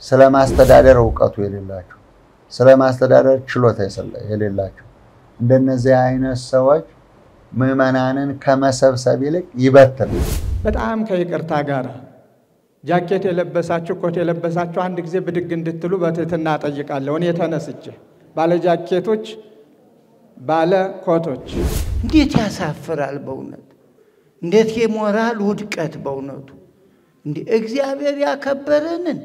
ስለማስተዳደር ዕውቀቱ የሌላቸው ስለማስተዳደር ችሎታ የሌላቸው እንደነዚህ አይነት ሰዎች ምዕመናንን ከመሰብሰብ ይልቅ ይበትናል። በጣም ከይቅርታ ጋር ጃኬት የለበሳችሁ ኮት የለበሳችሁ አንድ ጊዜ ብድግ እንድትሉ በትህትና ጠይቃለሁ። እኔ ተነስቼ ባለ ጃኬቶች ባለ ኮቶች እንዴት ያሳፍራል በእውነት እንዴት የሞራል ውድቀት በእውነቱ እንዴ እግዚአብሔር ያከበረንን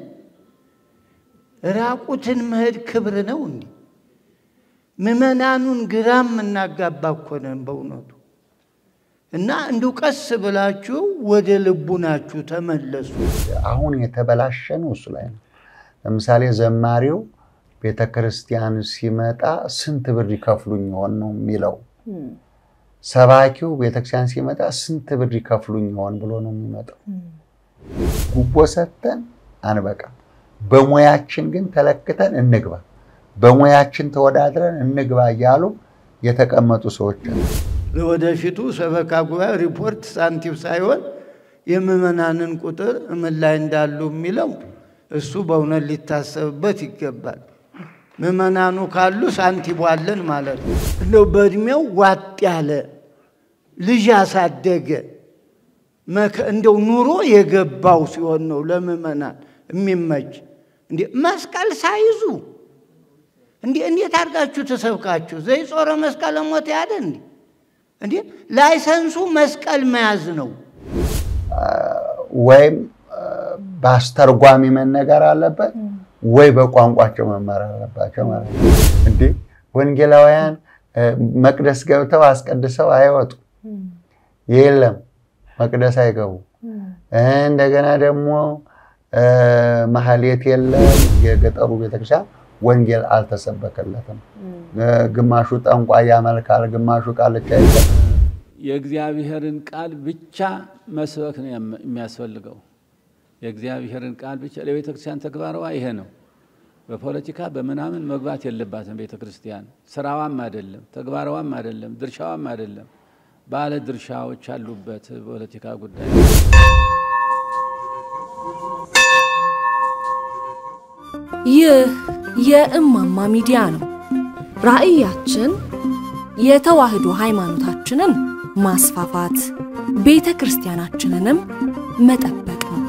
ራቁትን መሄድ ክብር ነው እንዴ ምዕመናኑን ግራም እናጋባኮነን በእውነቱ እና እንደው ቀስ ብላችሁ ወደ ልቡናችሁ ተመለሱ። አሁን የተበላሸነው እሱ ላይ ነው። ለምሳሌ ዘማሪው ቤተክርስቲያን ሲመጣ ስንት ብር ይከፍሉኝ ይሆን ነው የሚለው። ሰባኪው ቤተክርስቲያን ሲመጣ ስንት ብር ይከፍሉኝ ይሆን ብሎ ነው የሚመጣው። ጉቦ ሰተን አንበቃ በሙያችን ግን ተለክተን እንግባ በሙያችን ተወዳድረን እንግባ ያሉ የተቀመጡ ሰዎች ለወደፊቱ ሰበካ ጉባኤ ሪፖርት ሳንቲም ሳይሆን የምዕመናንን ቁጥር ምን ላይ እንዳሉ የሚለው እሱ በእውነት ሊታሰብበት ይገባል። ምዕመናኑ ካሉ ሳንቲም አለን ማለት ነው። እንደው በእድሜው ዋጥ ያለ ልጅ ያሳደገ እንደው ኑሮ የገባው ሲሆን ነው ለምዕመናን የሚመች። እንዴ መስቀል ሳይዙ እንዴት አድርጋችሁ ተሰብካችሁ ዘይጾረ መስቀል ሞት ያደ እንዴ ላይሰንሱ መስቀል መያዝ ነው ወይም ባስተርጓሚ መነገር አለበት ወይ በቋንቋቸው መማር አለባቸው ማለት ነው። እንዴ ወንጌላውያን መቅደስ ገብተው አስቀድሰው አይወጡ የለም መቅደስ አይገቡ እንደገና ደግሞ ማህሌት የለም የገጠሩ ቤተክርስቲያን ወንጌል አልተሰበከለትም። ግማሹ ጠንቋይ ያመልካል ግማሹ ቃልቻ ይላል። የእግዚአብሔርን ቃል ብቻ መስበክ ነው የሚያስፈልገው። የእግዚአብሔርን ቃል ብቻ ለቤተክርስቲያን ተግባራዋ ይሄ ነው። በፖለቲካ በመናምን መግባት የለባትም ቤተክርስቲያን። ስራዋም አይደለም ተግባራዋም አይደለም ድርሻዋም አይደለም። ባለ ድርሻዎች አሉበት ፖለቲካ ጉዳይ። ይህ የእማማ ሚዲያ ነው። ራእያችን የተዋህዶ ሃይማኖታችንን ማስፋፋት ቤተክርስቲያናችንንም መጠበቅ ነው።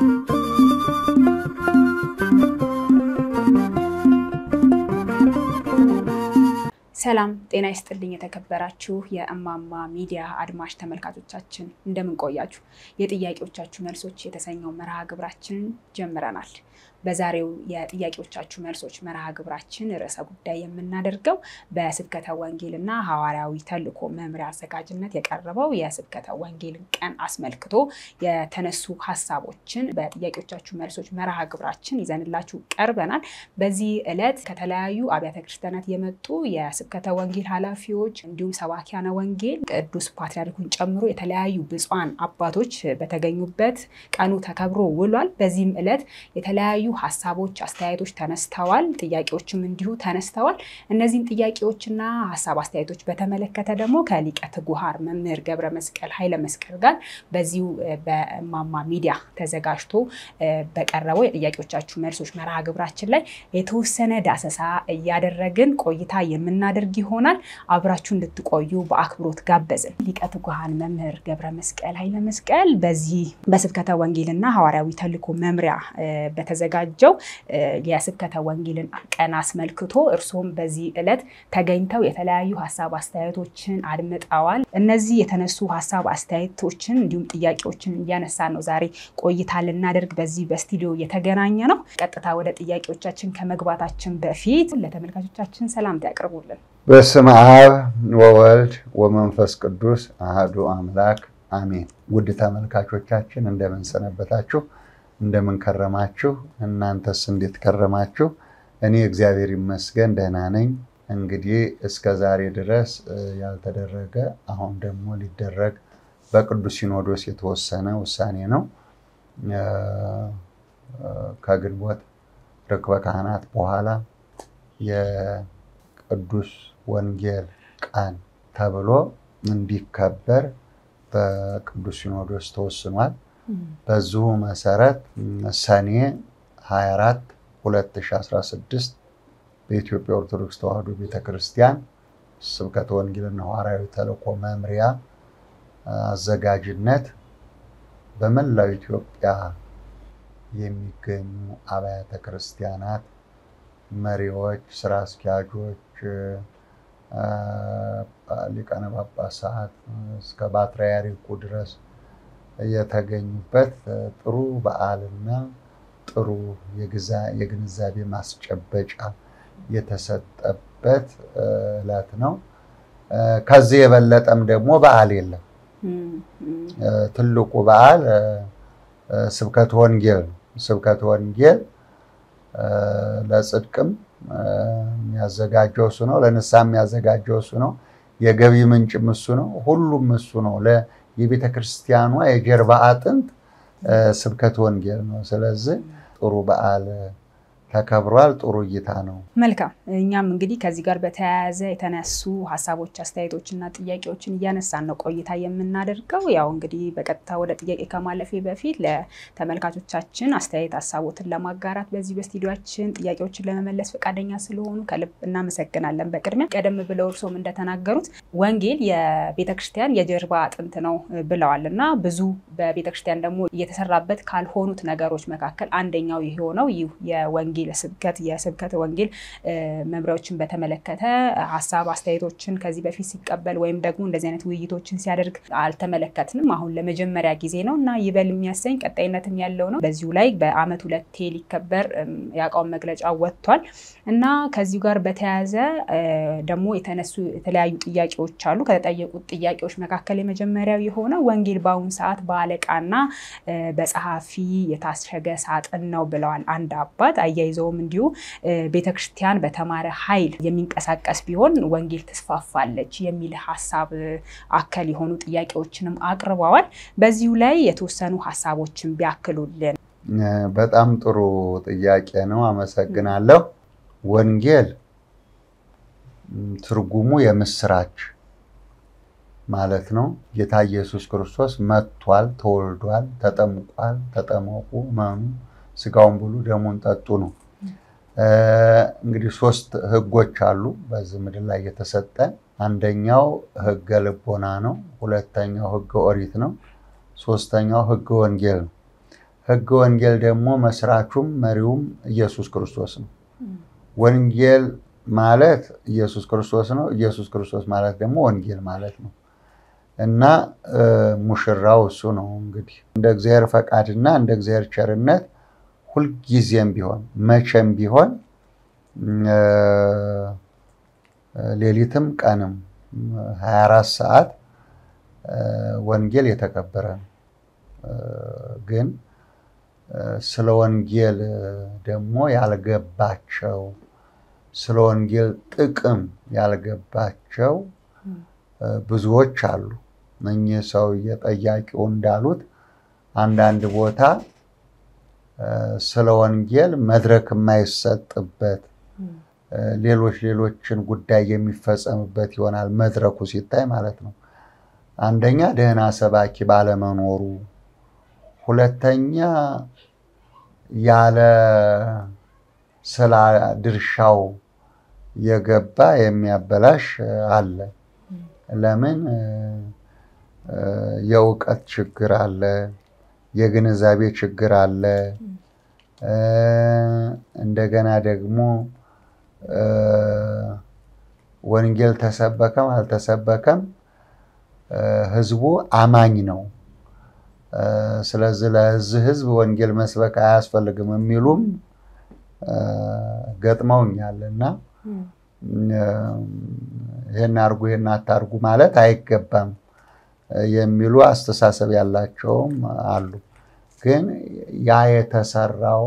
ሰላም ጤና ይስጥልኝ የተከበራችሁ የእማማ ሚዲያ አድማጭ ተመልካቾቻችን እንደምን ቆያችሁ? የጥያቄዎቻችሁ መልሶች የተሰኘው መርሃ ግብራችን ጀምረናል። በዛሬው የጥያቄዎቻችሁ መልሶች መርሃ ግብራችን ርዕሰ ጉዳይ የምናደርገው በስብከተ ወንጌልና ሐዋርያዊ ተልእኮ መምሪያ አዘጋጅነት የቀረበው የስብከተ ወንጌልን ቀን አስመልክቶ የተነሱ ሐሳቦችን በጥያቄዎቻችሁ መልሶች መርሃ ግብራችን ይዘንላችሁ ቀርበናል። በዚህ ዕለት ከተለያዩ አብያተ ክርስቲያናት የመጡ የስብከተ ወንጌል ኃላፊዎች እንዲሁም ሰባኪያነ ወንጌል ቅዱስ ፓትርያርኩን ጨምሮ የተለያዩ ብፁዓን አባቶች በተገኙበት ቀኑ ተከብሮ ውሏል። በዚህም ዕለት የተለያዩ ሐሳቦች አስተያየቶች ተነስተዋል ጥያቄዎችም እንዲሁ ተነስተዋል። እነዚህን ጥያቄዎችና ሐሳብ አስተያየቶች በተመለከተ ደግሞ ከሊቀ ትጉሃን መምህር ገብረ መስቀል ኃይለ መስቀል ጋር በዚሁ በእማማ ሚዲያ ተዘጋጅቶ በቀረበው የጥያቄዎቻችሁ መልሶች መርሃ ግብራችን ላይ የተወሰነ ዳሰሳ ያደረግን ቆይታ የምናደርግ ይሆናል። አብራችሁ እንድትቆዩ በአክብሮት ጋበዝን። ሊቀ ትጉሃን መምህር ገብረ መስቀል ኃይለ መስቀል በዚህ በስብከተ ወንጌልና ሐዋርያዊ ተልእኮ መምሪያ በተዘጋጀው የስብከተ ወንጌልን ቀን አስመልክቶ እርሶም በዚህ ዕለት ተገኝተው የተለያዩ ሐሳብ አስተያየቶችን አድምጠዋል። እነዚህ የተነሱ ሐሳብ አስተያየቶችን እንዲሁም ጥያቄዎችን እያነሳን ነው ዛሬ ቆይታ ልናደርግ በዚህ በስቱዲዮ የተገናኘ ነው። ቀጥታ ወደ ጥያቄዎቻችን ከመግባታችን በፊት ለተመልካቾቻችን ሰላምታ ያቀርቡልን። በስመ አብ ወወልድ ወመንፈስ ቅዱስ አሐዱ አምላክ አሜን። ውድ ተመልካቾቻችን እንደምን ሰነበታችሁ? እንደምን ከረማችሁ? እናንተስ እንዴት ከረማችሁ? እኔ እግዚአብሔር ይመስገን ደህና ነኝ። እንግዲህ እስከ ዛሬ ድረስ ያልተደረገ አሁን ደግሞ ሊደረግ በቅዱስ ሲኖዶስ የተወሰነ ውሳኔ ነው። ከግንቦት ርክበ ካህናት በኋላ የቅዱስ ወንጌል ቀን ተብሎ እንዲከበር በቅዱስ ሲኖዶስ ተወስኗል። በዚሁ መሰረት ሰኔ 24 2016 በኢትዮጵያ ኦርቶዶክስ ተዋሕዶ ቤተክርስቲያን ስብከተ ወንጌልና ሐዋርያዊ ተልእኮ መምሪያ አዘጋጅነት በመላው ኢትዮጵያ የሚገኙ አብያተ ክርስቲያናት መሪዎች፣ ስራ አስኪያጆች፣ ሊቃነ ጳጳሳት እስከ ፓትርያርኩ ድረስ የተገኙበት ጥሩ በዓልና ጥሩ የግንዛቤ ማስጨበጫ የተሰጠበት ዕለት ነው። ከዚህ የበለጠም ደግሞ በዓል የለም። ትልቁ በዓል ስብከተ ወንጌል ነው። ስብከተ ወንጌል ለጽድቅም የሚያዘጋጀው እሱ ነው፣ ለንስሐ የሚያዘጋጀው እሱ ነው፣ የገቢ ምንጭም እሱ ነው፣ ሁሉም እሱ ነው። የቤተክርስቲያኗ የጀርባ አጥንት ስብከተ ወንጌል ነው። ስለዚህ ጥሩ በዓል ተከብሯል። ጥሩ እይታ ነው። መልካም። እኛም እንግዲህ ከዚህ ጋር በተያያዘ የተነሱ ሀሳቦች፣ አስተያየቶችና ጥያቄዎችን እያነሳን ነው ቆይታ የምናደርገው። ያው እንግዲህ በቀጥታ ወደ ጥያቄ ከማለፌ በፊት ለተመልካቾቻችን አስተያየት ሀሳቦትን ለማጋራት በዚህ በስቱዲዮአችን ጥያቄዎችን ለመመለስ ፈቃደኛ ስለሆኑ ከልብ እናመሰግናለን። በቅድሚያ ቀደም ብለው እርሶም እንደተናገሩት ወንጌል የቤተክርስቲያን የጀርባ አጥንት ነው ብለዋልና ብዙ በቤተክርስቲያን ደግሞ እየተሰራበት ካልሆኑት ነገሮች መካከል አንደኛው የሆነው ይህ የወንጌል የስብከተ ወንጌል መምሪያዎችን በተመለከተ ሀሳብ አስተያየቶችን ከዚህ በፊት ሲቀበል ወይም ደግሞ እንደዚህ አይነት ውይይቶችን ሲያደርግ አልተመለከትንም። አሁን ለመጀመሪያ ጊዜ ነው እና ይበል የሚያሰኝ ቀጣይነትም ያለው ነው። በዚሁ ላይ በአመት 2 ሊከበር ያቋም መግለጫ ወጥቷል እና ከዚሁ ጋር በተያያዘ ደግሞ የተነሱ የተለያዩ ጥያቄዎች አሉ። ከተጠየቁት ጥያቄዎች መካከል የመጀመሪያው የሆነው ወንጌል በአሁኑ ሰዓት በአለቃና በጸሐፊ የታሸገ ሳጥን ነው ብለዋል አንድ አባት። አያይዘውም እንዲሁ ቤተክርስቲያን በተማረ ኃይል የሚንቀሳቀስ ቢሆን ወንጌል ተስፋፋለች የሚል ሐሳብ አከል የሆኑ ጥያቄዎችንም አቅርበዋል። በዚሁ ላይ የተወሰኑ ሐሳቦችን ቢያክሉልን። በጣም ጥሩ ጥያቄ ነው። አመሰግናለሁ። ወንጌል ትርጉሙ የምስራች ማለት ነው። ጌታ ኢየሱስ ክርስቶስ መጥቷል፣ ተወልዷል፣ ተጠምቋል፣ ተጠመቁ፣ መኑ፣ ስጋውን ብሉ፣ ደሙን ጠጡ ነው። እንግዲህ 3 ህጎች አሉ በዚህ ምድር ላይ የተሰጠ። አንደኛው ህገ ልቦና ነው፣ ሁለተኛው ህገ ኦሪት ነው፣ ሶስተኛው ህገ ወንጌል ነው። ህገ ወንጌል ደግሞ መስራቹም መሪውም ኢየሱስ ክርስቶስ ነው። ወንጌል ማለት ኢየሱስ ክርስቶስ ነው። ኢየሱስ ክርስቶስ ማለት ደግሞ ወንጌል ማለት ነው እና ሙሽራው እሱ ነው። እንግዲህ እንደ እግዚአብሔር ፈቃድና እንደ እግዚአብሔር ቸርነት ሁልጊዜም ቢሆን መቼም ቢሆን ሌሊትም ቀንም 24 ሰዓት ወንጌል የተከበረ ነው። ግን ስለ ወንጌል ደግሞ ያልገባቸው፣ ስለ ወንጌል ጥቅም ያልገባቸው ብዙዎች አሉ። እኚህ ሰው የጠያቂው እንዳሉት አንዳንድ ቦታ ስለ ወንጌል መድረክ የማይሰጥበት ሌሎችን ጉዳይ የሚፈጸምበት ይሆናል መድረኩ ሲታይ ማለት ነው። አንደኛ ደህና ሰባኪ ባለመኖሩ፣ ሁለተኛ ያለ ስለ ድርሻው የገባ የሚያበላሽ አለ። ለምን? የእውቀት ችግር አለ፣ የግንዛቤ ችግር አለ። እንደገና ደግሞ ወንጌል ተሰበከም አልተሰበከም ህዝቡ አማኝ ነው። ስለዚህ ለዚህ ህዝብ ወንጌል መስበክ አያስፈልግም የሚሉም ገጥመውኛልና ይሄን አርጉ ይሄን አታርጉ ማለት አይገባም የሚሉ አስተሳሰብ ያላቸውም አሉ። ግን ያ የተሰራው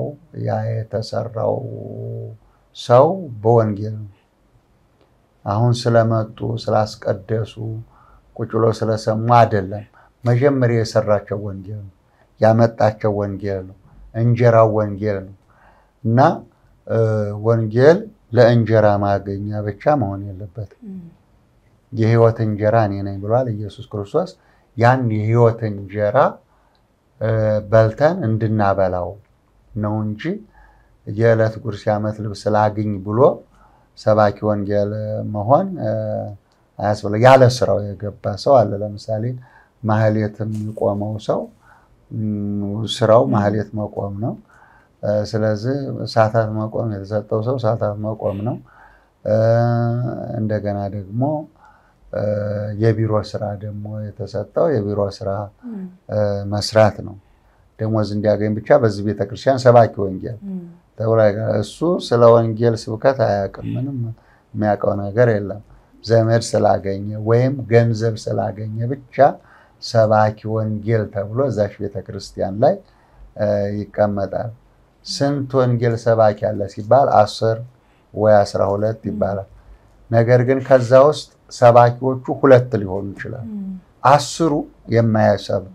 ሰው በወንጌል ነው። አሁን ስለመጡ ስላስቀደሱ ቁጭ ብሎ ስለሰሙ አይደለም። መጀመሪያ የሰራቸው ወንጌል ነው፣ ያመጣቸው ወንጌል ነው፣ እንጀራው ወንጌል ነው እና ወንጌል ለእንጀራ ማገኛ ብቻ መሆን የለበትም። የህይወት እንጀራ እኔ ነኝ ብሏል ኢየሱስ ክርስቶስ። ያን የህይወት እንጀራ በልተን እንድናበላው ነው እንጂ የዕለት ጉርስ የዓመት ልብስ ላግኝ ብሎ ሰባኪ ወንጌል መሆን አያስፈልግም። ያለ ስራው የገባ ሰው አለ። ለምሳሌ ማህሌት የሚቆመው ሰው ስራው ማህሌት መቆም ነው። ስለዚህ ሰዓታት መቆም የተሰጠው ሰው ሰዓታት መቆም ነው። እንደገና ደግሞ የቢሮ ስራ ደግሞ የተሰጠው የቢሮ ስራ መስራት ነው። ደሞዝ እንዲያገኝ ብቻ በዚህ ቤተክርስቲያን ሰባኪ ወንጌል ተብሎ እሱ ስለ ወንጌል ስብከት አያውቅም። ምንም የሚያውቀው ነገር የለም። ዘመድ ስላገኘ ወይም ገንዘብ ስላገኘ ብቻ ሰባኪ ወንጌል ተብሎ እዛች ቤተክርስቲያን ላይ ይቀመጣል። ስንት ወንጌል ሰባኪ አለ ሲባል 10 ወይ 12 ይባላል። ነገር ግን ከዛ ውስጥ ሰባኪዎቹ 2 ሊሆኑ ይችላል። 10ሩ የማያሰብክ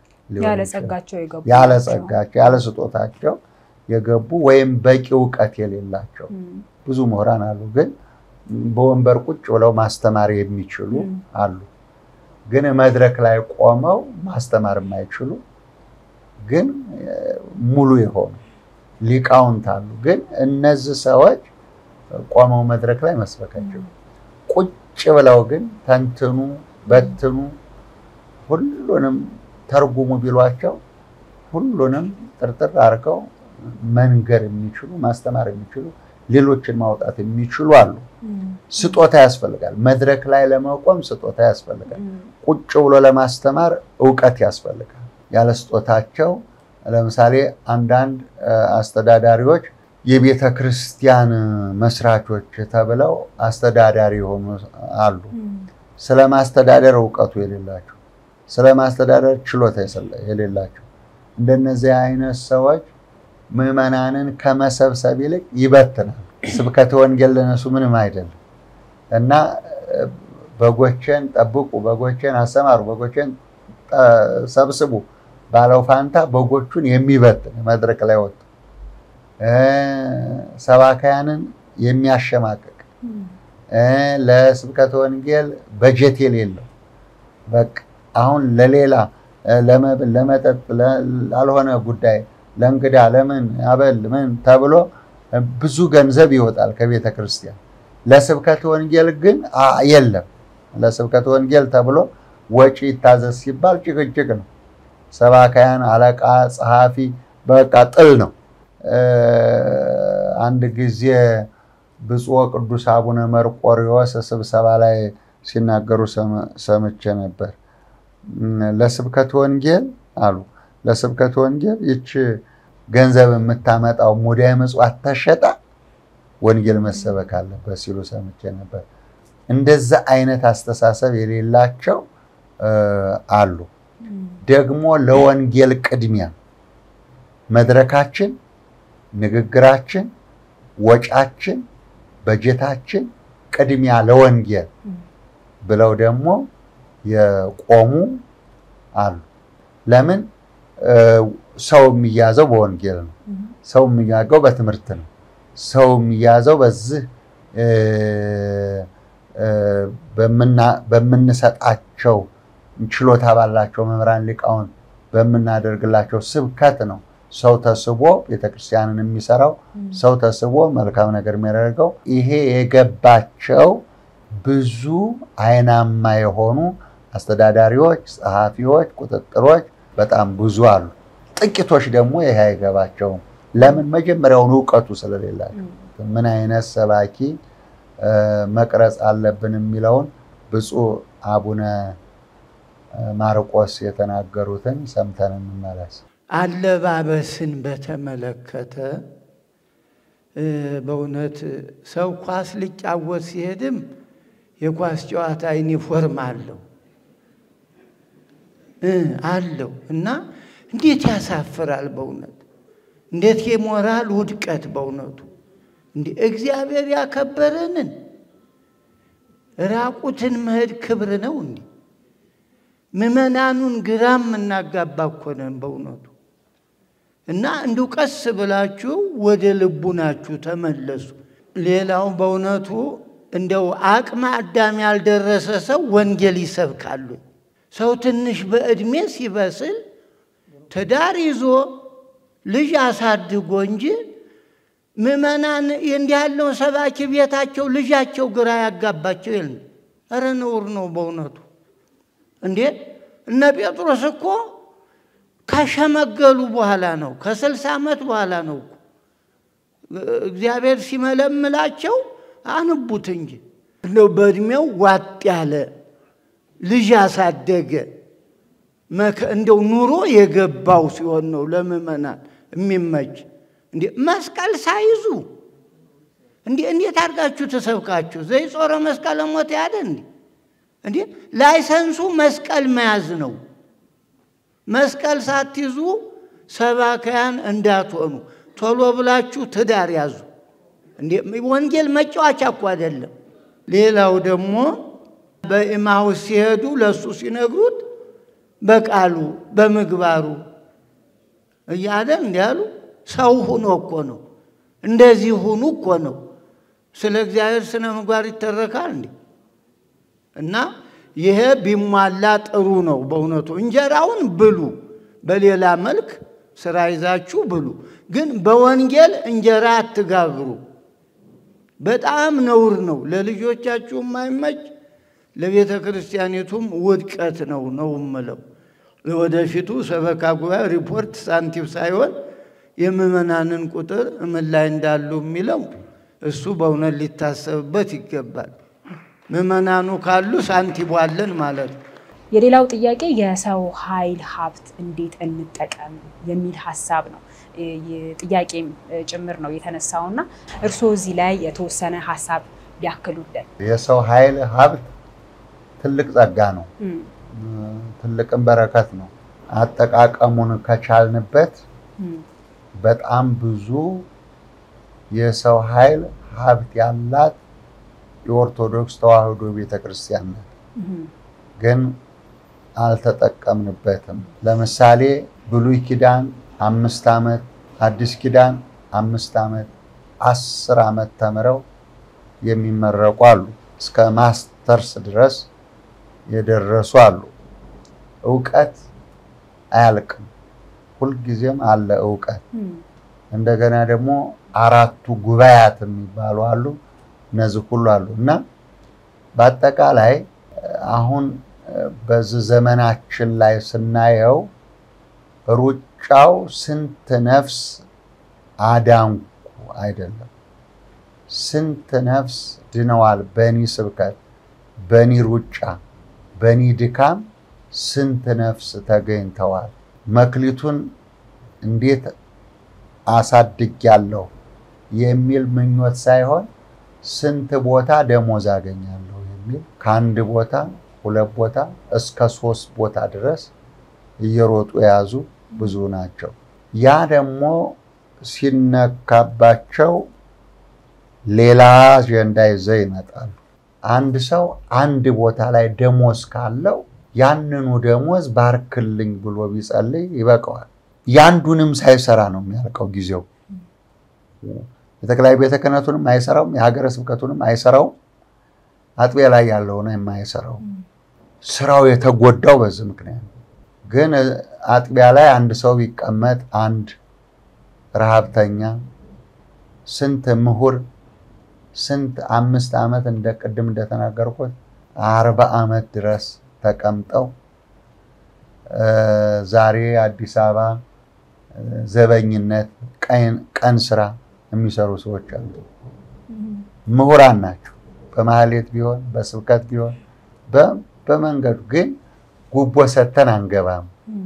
ያለ ጸጋቸው ያለ ስጦታቸው የገቡ ወይም በቂ ዕውቀት የሌላቸው ብዙ ምሁራን አሉ። ግን በወንበር ቁጭ ብለው ማስተማር የሚችሉ አሉ። ግን መድረክ ላይ ቆመው ማስተማር የማይችሉ ግን ሙሉ የሆኑ ሊቃውንት አሉ። ግን እነዚህ ሰዎች ቆመው መድረክ ላይ መስበካቸው ቁጭ ብለው ግን ተንትኑ በትኑ ሁሉንም ተርጉሙ ቢሏቸው ሁሉንም ጥርጥር አድርገው መንገር የሚችሉ ማስተማር የሚችሉ ሌሎችን ማውጣት የሚችሉ አሉ። ስጦታ ያስፈልጋል። መድረክ ላይ ለመቆም ስጦታ ያስፈልጋል። ቁጭ ብሎ ለማስተማር ዕውቀት ያስፈልጋል። ያለ ስጦታቸው ለምሳሌ አንዳንድ አስተዳዳሪዎች የቤተ ክርስቲያን መስራቾች ተብለው አስተዳዳሪ ሆኑ አሉ። ስለማስተዳደር ዕውቀቱ የሌላቸው ስለማስተዳደር ችሎታ የሌላቸው እንደነዚህ አይነት ሰዎች ምዕመናንን ከመሰብሰብ ይልቅ ይበትናል። ስብከተ ወንጌል ለነሱ ምንም አይደለም እና በጎቼን ጠብቁ፣ በጎቼን አሰማሩ፣ በጎቼን ሰብስቡ ባለው ፋንታ በጎቹን የሚበትን መድረክ ላይ ወጡ ሰባካያንን የሚያሸማቅቅ ለስብከተ ወንጌል በጀት የሌለው በቃ አሁን ለሌላ ለመጠጥ ላልሆነ ጉዳይ ለእንግዳ ለምን አበል ምን ተብሎ ብዙ ገንዘብ ይወጣል ከቤተ ክርስቲያን። ለስብከተ ወንጌል ግን የለም። ለስብከተ ወንጌል ተብሎ ወጪ ይታዘዝ ሲባል ጭቅጭቅ ነው። ሰባካያን አለቃ ጸሐፊ በቃ ጥል ነው። አንድ ጊዜ ብፁዕ ቅዱስ አቡነ መርቆሪዎስ ስብሰባ ላይ ሲናገሩ ሰምቼ ነበር። ለስብከተ ወንጌል አሉ ለስብከተ ወንጌል ይች ገንዘብ የምታመጣው ሙዳየ ምጽዋት ተሸጣ ወንጌል መሰበክ አለበት ሲሉ ሰምቼ ነበር። እንደዛ አይነት አስተሳሰብ የሌላቸው አሉ። ደግሞ ለወንጌል ቅድሚያ መድረካችን፣ ንግግራችን፣ ወጫችን፣ በጀታችን ቅድሚያ ለወንጌል ብለው ደግሞ የቆሙ አሉ። ለምን ሰው የሚያዘው በወንጌል ነው። ሰው የሚያገው በትምህርት ነው። ሰው የሚያዘው በዚህ በምንሰጣቸው ችሎታ ባላቸው መምህራን ሊቃውን በምናደርግላቸው ስብከት ነው። ሰው ተስቦ ቤተክርስቲያንን የሚሰራው ሰው ተስቦ መልካም ነገር የሚያደርገው ይሄ የገባቸው ብዙ አይናማ የሆኑ አስተዳዳሪዎች፣ ጸሐፊዎች፣ ቁጥጥሮች በጣም ብዙ አሉ። ጥቂቶች ደግሞ ይሄ አይገባቸውም። ለምን? መጀመሪያውን ዕውቀቱ ስለሌላቸው። ምን አይነት ሰባኪ መቅረጽ አለብን የሚለውን ብፁዕ አቡነ ማርቆስ የተናገሩትን ሰምተን እንመለስ። አለባበስን በተመለከተ በእውነት ሰው ኳስ ሊጫወት ሲሄድም የኳስ ጨዋታ ዩኒፎርም አለው እና እንዴት ያሳፍራል በእውነት እንዴት የሞራል ውድቀት በእውነቱ እንዴ! እግዚአብሔር ያከበረንን ራቁትን መሄድ ክብር ነው እንዴ? ምዕመናኑን ግራም እናጋባ እኮ ነን በእውነቱ። እና እንዲሁ ቀስ ብላችሁ ወደ ልቡናችሁ ተመለሱ። ሌላው በእውነቱ እንደው አቅመ አዳም ያልደረሰ ሰው ወንጌል ይሰብካሉ። ሰው ትንሽ በእድሜ ሲበስል ትዳር ይዞ ልጅ አሳድጎ እንጂ ምእመናን እንዲህ ያለው ሰባኪ ቤታቸው ልጃቸው ግራ ያጋባቸው የለም። ኧረ ነውር ነው በእውነቱ። እንዴ እነ ጴጥሮስ እኮ ከሸመገሉ በኋላ ነው፣ ከ60 ዓመት በኋላ ነው እግዚአብሔር ሲመለምላቸው አንቡት እንጂ እንደው በእድሜው ዋጥ ያለ ልጅ ያሳደገ እንደው ኑሮ የገባው ሲሆን ነው ለምእመናን የሚመች። እንዴ መስቀል ሳይዙ እንዴት አድርጋችሁ ተሰብካችሁ? ዘይጾረ መስቀል ሞት ያደ እንዴ ላይሰንሱ መስቀል መያዝ ነው። መስቀል ሳትይዙ ሰባካያን እንዳትሆኑ ቶሎ ብላችሁ ትዳር ያዙ። እንዴ ወንጌል መጫወቻ እኮ አይደለም። ሌላው ደግሞ በኢማሁስ ሲሄዱ ለሱ ሲነግሩት በቃሉ በምግባሩ እያለ እንዲያሉ ሰው ሆኖ እኮ ነው። እንደዚህ ሆኖ እኮ ነው። ስለ እግዚአብሔር ስነ ምግባር ይተረካል እንዴ? እና ይሄ ቢሟላ ጥሩ ነው በእውነቱ። እንጀራውን ብሉ፣ በሌላ መልክ ስራ ይዛችሁ ብሉ፣ ግን በወንጌል እንጀራ አትጋግሩ። በጣም ነውር ነው። ለልጆቻችሁ የማይመች ለቤተ ክርስቲያኒቱም ውድቀት ነው የምለው። ለወደፊቱ ሰበካ ጉባኤ ሪፖርት ሳንቲም ሳይሆን የምእመናንን ቁጥር ምን ላይ እንዳሉ የሚለው እሱ በእውነት ሊታሰብበት ይገባል። ምእመናኑ ካሉ ሳንቲም አለን ማለት ነው። የሌላው ጥያቄ የሰው ኃይል ሀብት እንዴት እንጠቀም የሚል ሀሳብ ነው። ጥያቄም ጭምር ነው የተነሳውና እርስዎ እዚህ ላይ የተወሰነ ሀሳብ ቢያክሉልን። የሰው ኃይል ሀብት ትልቅ ጸጋ ነው፣ ትልቅም በረከት ነው። አጠቃቀሙን ከቻልንበት በጣም ብዙ የሰው ኃይል ሀብት ያላት የኦርቶዶክስ ተዋህዶ ቤተክርስቲያን ናት። ግን አልተጠቀምንበትም። ለምሳሌ ብሉይ ኪዳን 5 ዓመት፣ አዲስ ኪዳን 5 ዓመት፣ 10 ዓመት ተምረው የሚመረቁ አሉ። እስከ ማስተርስ ድረስ የደረሱ አሉ። ዕውቀት አያልቅም፣ ሁልጊዜም አለ ዕውቀት። እንደገና ደግሞ 4ቱ ጉባኤያት የሚባሉ አሉ። እነዚህ ሁሉ አሉ እና በአጠቃላይ አሁን በዚህ ዘመናችን ላይ ስናየው ሩጫው ስንት ነፍስ አዳንኩ አይደለም፣ ስንት ነፍስ ድነዋል በኒ ስብከት፣ በኒ ሩጫ፣ በኒ ድካም ስንት ነፍስ ተገኝተዋል። መክሊቱን እንዴት አሳድጊያለሁ የሚል ምኞት ሳይሆን ስንት ቦታ ደሞዝ አገኛለሁ የሚል ከአንድ ቦታ 2 ቦታ እስከ 3 ቦታ ድረስ እየሮጡ የያዙ ብዙ ናቸው። ያ ደግሞ ሲነካባቸው ሌላ አጀንዳ ይዘው ይመጣሉ። አንድ ሰው አንድ ቦታ ላይ ደሞዝ ካለው ያንኑ ደሞዝ ባርክልኝ ብሎ ቢጸልይ ይበቃዋል። ያንዱንም ሳይሰራ ነው የሚያልቀው ጊዜው። የጠቅላይ ቤተ ክህነቱንም አይሰራውም፣ የሀገረ ስብከቱንም አይሰራውም፣ አጥቢያ ላይ ያለው ነው የማይሰራው። ስራው የተጎዳው በዚህ ምክንያት። ግን አጥቢያ ላይ አንድ ሰው ቢቀመጥ አንድ ረሃብተኛ ስንት ምሁር ስንት 5 ዓመት እንደቀድም እንደተናገርኩት 40 ዓመት ድረስ ተቀምጠው ዛሬ አዲስ አበባ ዘበኝነት ቀን ስራ የሚሰሩ ሰዎች አሉ። ምሁራን ናቸው። በማህሌት ቢሆን በስብከት ቢሆን በመንገዱ ግን ጉቦ ሰተን አንገባም፣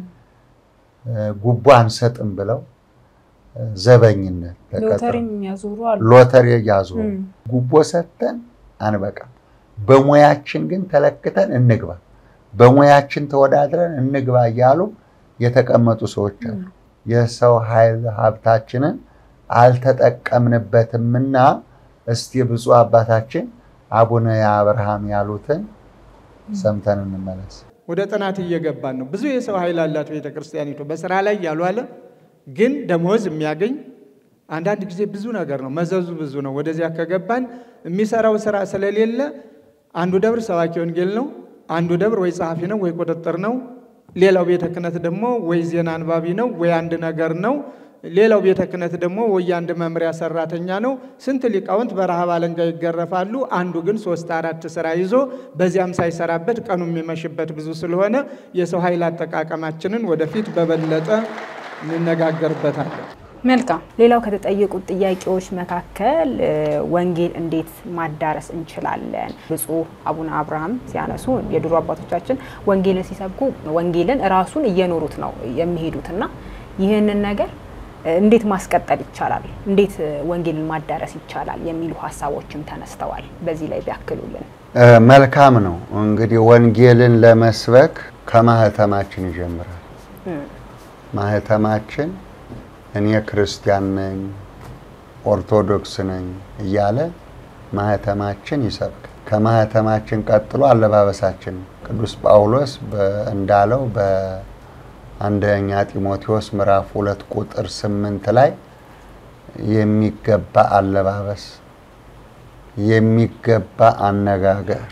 ጉቦ አንሰጥም ብለው ዘበኝነት ሎተሪ ያዙሩ። ጉቦ ሰተን አንበቃ፣ በሙያችን ግን ተለክተን እንግባ፣ በሙያችን ተወዳድረን እንግባ እያሉ የተቀመጡ ሰዎች አሉ። የሰው ኃይል ሀብታችንን አልተጠቀምንበትምና እስቲ ብፁዕ አባታችን አቡነ አብርሃም ያሉትን ሰምተን እንመለስ። ወደ ጥናት እየገባን ነው። ብዙ የሰው ኃይል አላት ቤተክርስቲያኒቱ በስራ ላይ ያልዋለ ግን ደሞዝ የሚያገኝ አንዳንድ ጊዜ ብዙ ነገር ነው፣ መዘዙ ብዙ ነው። ወደዚያ ከገባን የሚሰራው ስራ ስለሌለ አንዱ ደብር ሰባኪ ወንጌል ነው፣ አንዱ ደብር ወይ ጸሐፊ ነው ወይ ቁጥጥር ነው፣ ሌላው ቤተ ክህነት ደግሞ ወይ ዜና አንባቢ ነው ወይ አንድ ነገር ነው። ሌላው ቤተ ክህነት ደግሞ ወያንድ መምሪያ ሰራተኛ ነው። ስንት ሊቃውንት በረሃብ አለንጋ ይገረፋሉ። አንዱ ግን 3-4 ስራ ይዞ በዚያም ሳይሰራበት ቀኑ የሚመሽበት ብዙ ስለሆነ የሰው ኃይል አጠቃቀማችንን ወደፊት በበለጠ እንነጋገርበታለን። መልካም። ሌላው ከተጠየቁት ጥያቄዎች መካከል ወንጌል እንዴት ማዳረስ እንችላለን? ብፁዕ አቡነ አብርሃም ሲያነሱ የድሮ አባቶቻችን ወንጌልን ሲሰብኩ ወንጌልን ራሱን እየኖሩት ነው የሚሄዱትና ይህንን ነገር እንዴት ማስቀጠል ይቻላል? እንዴት ወንጌልን ማዳረስ ይቻላል? የሚሉ ሀሳቦችም ተነስተዋል። በዚህ ላይ ቢያክሉልን መልካም ነው። እንግዲህ ወንጌልን ለመስበክ ከማህተማችን ይጀምራል። ማህተማችን እኔ ክርስቲያን ነኝ፣ ኦርቶዶክስ ነኝ እያለ ማህተማችን ይሰብክ። ከማህተማችን ቀጥሎ አለባበሳችን ቅዱስ ጳውሎስ እንዳለው በአንደኛ ጢሞቴዎስ ምዕራፍ 2 ቁጥር 8 ላይ የሚገባ አለባበስ፣ የሚገባ አነጋገር፣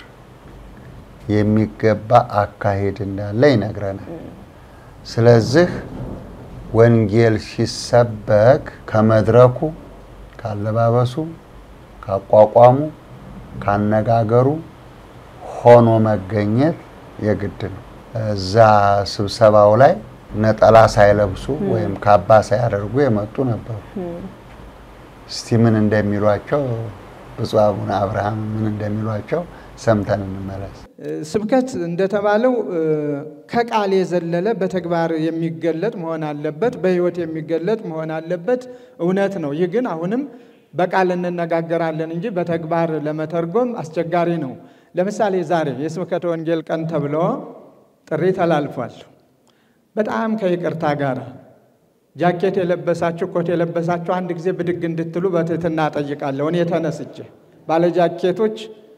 የሚገባ አካሄድ እንዳለ ይነግረናል። ስለዚህ ወንጌል ሲሰበክ ከመድረኩ፣ ካለባበሱ፣ ካቋቋሙ፣ ካነጋገሩ ሆኖ መገኘት የግድ ነው። እዛ ስብሰባው ላይ ነጠላ ሳይለብሱ ወይም ካባ ሳያደርጉ የመጡ ነበሩ። እስቲ ምን እንደሚሏቸው ብፁዕ አቡነ አብርሃም ምን እንደሚሏቸው ሰምተን እንመለስ። ስብከት እንደተባለው ከቃል የዘለለ በተግባር የሚገለጥ መሆን አለበት፣ በህይወት የሚገለጥ መሆን አለበት። እውነት ነው። ይህ ግን አሁንም በቃል እንነጋገራለን እንጂ በተግባር ለመተርጎም አስቸጋሪ ነው። ለምሳሌ ዛሬ የስብከተ ወንጌል ቀን ተብሎ ጥሪ ተላልፏል። በጣም ከይቅርታ ጋር ጃኬት የለበሳችሁ ኮት የለበሳችሁ አንድ ጊዜ ብድግ እንድትሉ በትህትና ጠይቃለሁ። እኔ ተነስቼ ባለ ጃኬቶች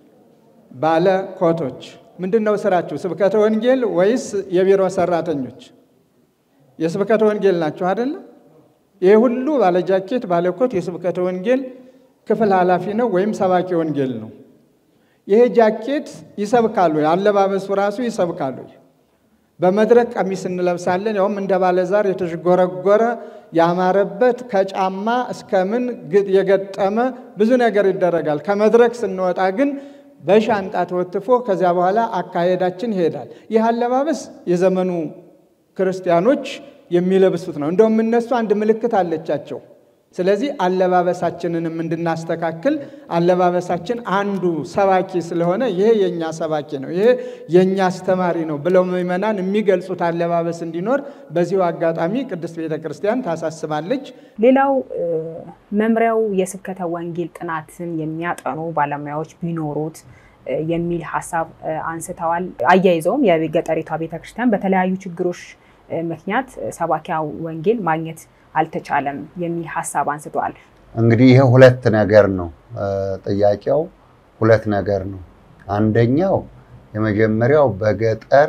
ባለ ኮቶች ምንድነው ስራችሁ? ስብከተ ወንጌል ወይስ የቢሮ ሰራተኞች? የስብከተ ወንጌል ናችሁ አይደል? ይሄ ሁሉ ባለ ጃኬት ባለ ኮት የስብከተ ወንጌል ክፍል ኃላፊ ነው ወይም ሰባኪ ወንጌል ነው። ይሄ ጃኬት ይሰብካሉ፣ አለባበሱ ራሱ ይሰብካሉ። በመድረክ ቀሚስ እንለብሳለን፣ ያውም እንደ ባለዛር የተሽጎረጎረ ያማረበት ከጫማ እስከ ምን የገጠመ ብዙ ነገር ይደረጋል። ከመድረክ ስንወጣ ግን በሻንጣ ተወትፎ ከዚያ በኋላ አካሄዳችን ይሄዳል። ይህ አለባበስ የዘመኑ ክርስቲያኖች የሚለብሱት ነው። እንደውም እነሱ አንድ ምልክት አለቻቸው። ስለዚህ አለባበሳችንንም እንድናስተካክል አለባበሳችን አንዱ ሰባኪ ስለሆነ ይሄ የኛ ሰባኪ ነው፣ ይሄ የኛ አስተማሪ ነው ብለው ምእመናን የሚገልጹት አለባበስ እንዲኖር በዚሁ አጋጣሚ ቅድስት ቤተክርስቲያን ታሳስባለች። ሌላው መምሪያው የስብከተ ወንጌል ጥናትን የሚያጠኑ ባለሙያዎች ቢኖሩት የሚል ሐሳብ አንስተዋል። አያይዘውም የገጠሪቷ ቤተክርስቲያን በተለያዩ ችግሮች ምክንያት ሰባኪያ ወንጌል ማግኘት አልተቻለም የሚል ሐሳብ አንስተዋል። እንግዲህ ይሄ ሁለት ነገር ነው። ጥያቄው ሁለት ነገር ነው። አንደኛው የመጀመሪያው በገጠር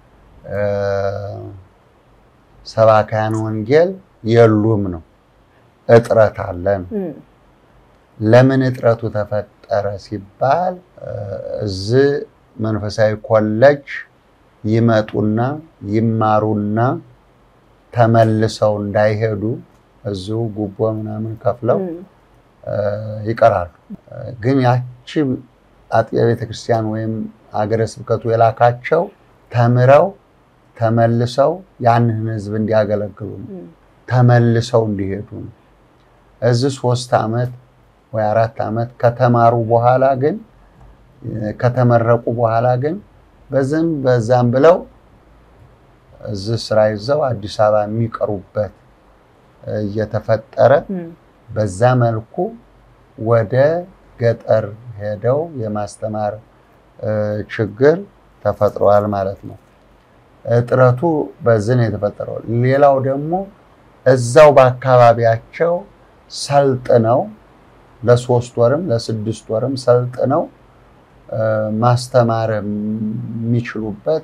ሰባክያን ወንጌል የሉም ነው፣ እጥረት አለ ነው። ለምን እጥረቱ ተፈጠረ ሲባል እዚህ መንፈሳዊ ኮሌጅ ይመጡና ይማሩና ተመልሰው እንዳይሄዱ እዚሁ ጉቦ ምናምን ከፍለው ይቀራሉ። ግን ያቺ አጥቢያ ቤተክርስቲያን ወይም አገረ ስብከቱ የላካቸው ተምረው ተመልሰው ያንን ህዝብ እንዲያገለግሉ ተመልሰው እንዲሄዱ ነው። እዚህ 3 ዓመት ወይ 4 ዓመት ከተማሩ በኋላ ግን ከተመረቁ በኋላ ግን በዛም ብለው እዚህ ስራ ይዘው አዲስ አበባ የሚቀሩበት እየተፈጠረ በዛ መልኩ ወደ ገጠር ሄደው የማስተማር ችግር ተፈጥሯል ማለት ነው። እጥረቱ በዚህ ነው የተፈጠረው። ሌላው ደግሞ እዛው በአካባቢያቸው ሰልጥነው ለ3 ወርም ለ6 ወርም ሰልጥነው ማስተማር የሚችሉበት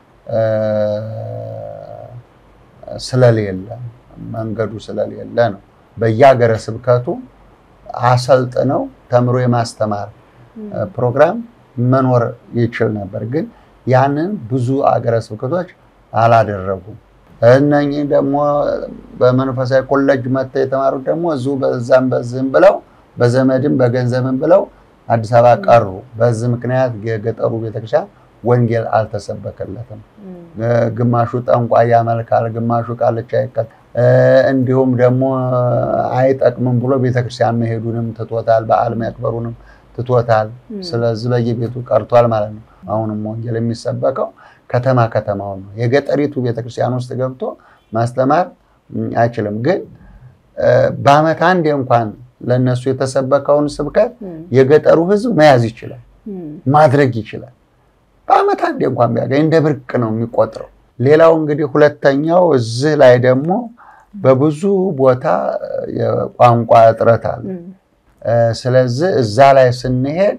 ስለሌለ መንገዱ ስለሌለ ነው። በየሀገረ ስብከቱ አሰልጥነው ተምሮ የማስተማር ፕሮግራም መኖር ይችል ነበር። ግን ያንን ብዙ ሀገረ ስብከቶች አላደረጉም። እነኚህ ደግሞ በመንፈሳዊ ኮሌጅ መጥተው የተማሩት ደግሞ እዚሁ በዛም በዚህም ብለው በዘመድም በገንዘብም ብለው አዲስ አበባ ቀሩ። በዚህ ምክንያት የገጠሩ ቤተክርስቲያን ወንጌል አልተሰበከለትም። ግማሹ ጠንቋይ ያመልካል፣ ግማሹ ቃልቻ ይቀል እንዲሁም ደግሞ አይጠቅምም ብሎ ቤተክርስቲያን መሄዱንም ትቶታል፣ በዓል ማክበሩንም ትቶታል። ስለዚህ በየቤቱ ቀርቷል ማለት ነው። አሁንም ወንጌል የሚሰበከው ከተማ ከተማው ነው። የገጠሪቱ ቤተክርስቲያን ውስጥ ገብቶ ማስተማር አይችልም። ግን በአመት አንዴ እንኳን ለነሱ የተሰበከውን ስብከት የገጠሩ ህዝብ መያዝ ይችላል፣ ማድረግ ይችላል። በአመት አንዴ እንኳን ቢያገኝ እንደ ብርቅ ነው የሚቆጥረው። ሌላው እንግዲህ ሁለተኛው እዚህ ላይ ደግሞ በብዙ ቦታ የቋንቋ እጥረት አለ። ስለዚህ እዛ ላይ ስንሄድ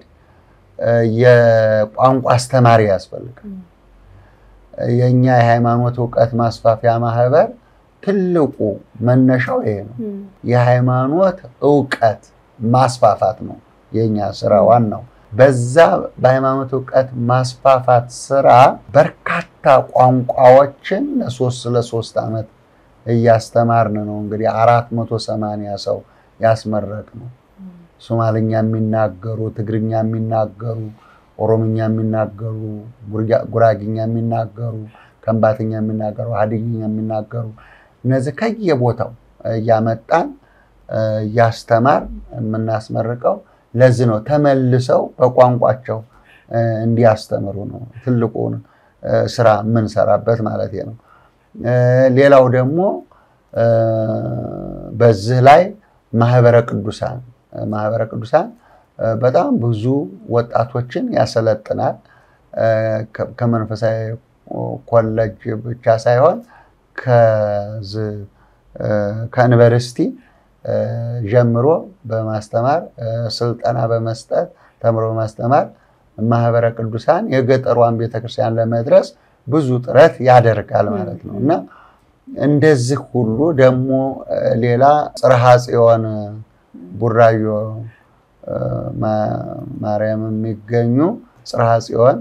የቋንቋ አስተማሪ ያስፈልጋል። የኛ የሃይማኖት ዕውቀት ማስፋፊያ ማህበር ትልቁ መነሻው ይሄ ነው። የሃይማኖት ዕውቀት ማስፋፋት ነው የኛ ስራ ዋናው። በዛ በሃይማኖት ዕውቀት ማስፋፋት ስራ በርካታ ቋንቋዎችን ለሶስት አመት እያስተማርን ነው። እንግዲህ 480 ሰው ያስመረቅ ነው። ሶማሊኛ የሚናገሩ፣ ትግርኛ የሚናገሩ፣ ኦሮምኛ የሚናገሩ፣ ጉራግኛ የሚናገሩ፣ ከምባተኛ የሚናገሩ፣ ሀዲይኛ የሚናገሩ እነዚህ ከየቦታው ያመጣን ያስተማር የምናስመርቀው ለዚህ ነው። ተመልሰው በቋንቋቸው እንዲያስተምሩ ነው ትልቁን ስራ ምን ሰራበት ማለት ነው። ሌላው ደግሞ በዚህ ላይ ማህበረ ቅዱሳን በጣም ብዙ ወጣቶችን ያሰለጥናል። ከመንፈሳዊ ኮሌጅ ብቻ ሳይሆን ከዩኒቨርሲቲ ጀምሮ በማስተማር ስልጠና በመስጠት ተምሮ በማስተማር ማህበረ ቅዱሳን የገጠሯን ቤተክርስቲያን ለመድረስ ብዙ ጥረት ያደርጋል ማለት ነው። እና እንደዚህ ሁሉ ደግሞ ሌላ ጽርሐ ጽዮን ቡራዮ ማርያም የሚገኙ ጽርሐ ጽዮን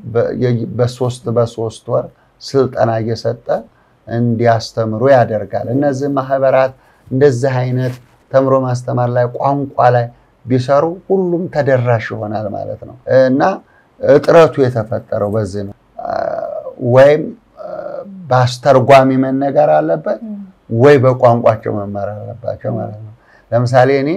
በሶስት ወር ስልጠና እየሰጠ እንዲያስተምሩ ያደርጋል። እነዚህ ማህበራት እንደዚህ አይነት ተምሮ ማስተማር ላይ ቋንቋ ላይ ቢሰሩ ሁሉም ተደራሽ ይሆናል ማለት ነው። እና እጥረቱ የተፈጠረው በዚህ ነው። ወይም በአስተርጓሚ መነገር አለበት ወይ በቋንቋቸው መማር አለባቸው ማለት ነው። ለምሳሌ እኔ